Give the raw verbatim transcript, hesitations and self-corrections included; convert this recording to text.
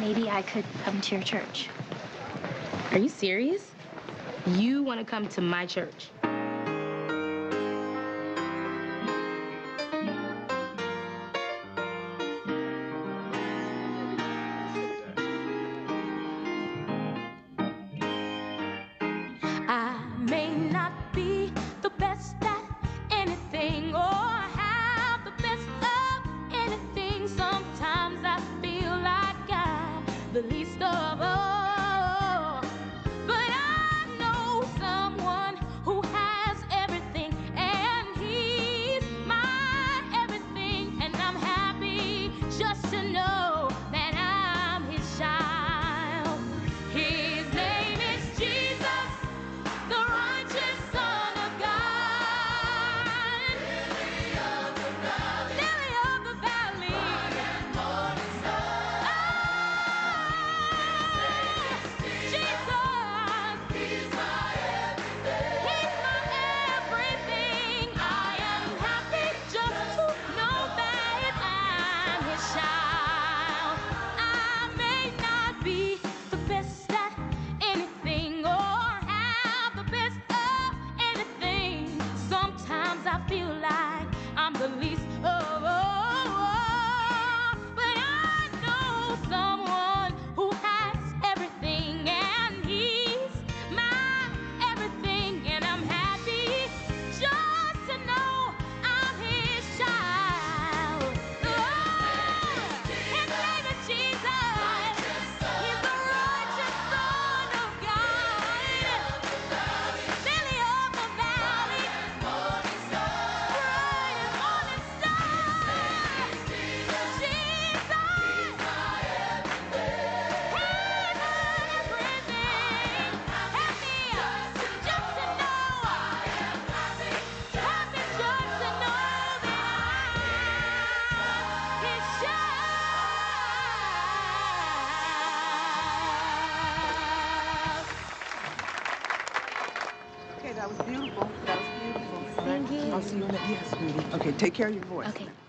maybe I could come to your church. Are you serious? You want to come to my church? I may not be the best at anything or have the best of anything. Sometimes I feel like I'm the least of all. But I know someone who has everything, and he's my everything. And I'm happy just to know that I'm his child. His name is Jesus, the righteous Son of God. Lily of the valley, lily of the valley, bright and morning star. Oh, Jesus, He's my everything. He's my everything. I am happy just to know that I'm His child. I may not be the best at anything or have the best of anything. Sometimes I feel like I'm the least of all. But I know someone who has everything, and he's my everything. And I'm happy just to know I'm his child. Oh, his name is Jesus. He's the righteous Son of God. Lily of the valley, bright and morning star. Jesus, He's my everything. Help me just to know I am happy. Happy just to know that I'm His child. Okay, that was beautiful. That was beautiful. Thank you. I'll see you in the... Yes, sweetie. Okay, take care of your voice. Okay.